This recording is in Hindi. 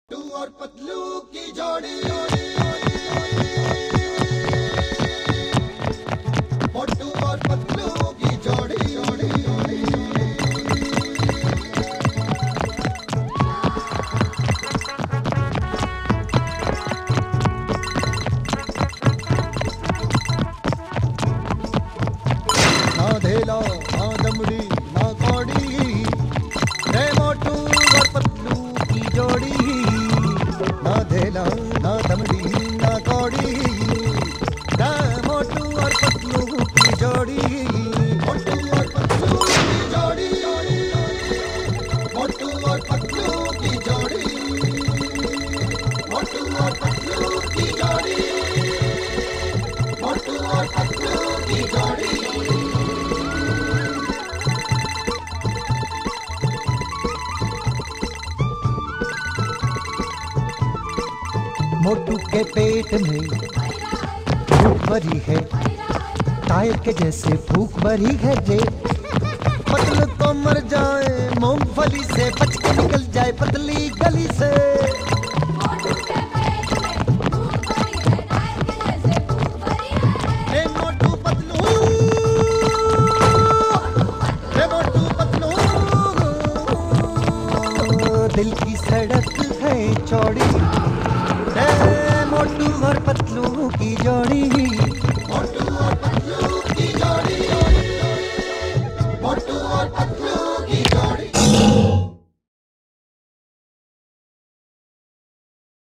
मोटू और पतलू की जोड़ी, मोटू और पतलू की जोड़ी। ना धेला ना दमड़ी ना कौड़ी, रे मोटू और पतलू की जोड़ी। ना धेला ना दमड़ी ना कौड़ी, रे मोटू और पतलू की जोड़ी। मोटू और पतलू की जोड़ी, मोटू और पतलू की जोड़ी, मोटू और पतलू की जोड़ी, मोटू और पतलू की जोड़ी। मोटू के पेट में भूख भरी है, टायर के जैसे भूख भरी है जे। पतलू तो मर जाए मूंगफली से, बच के निकल जाए पतली गली से। मोटू के पेट में भूख भरी है, टायर के जैसे भूख भरी है। रे मोटू पतलू, रे मोटू पतलू, दिल की सड़क है चौड़ी, रे मोटू और पतलू की जोड़ी। मोटू और पतलू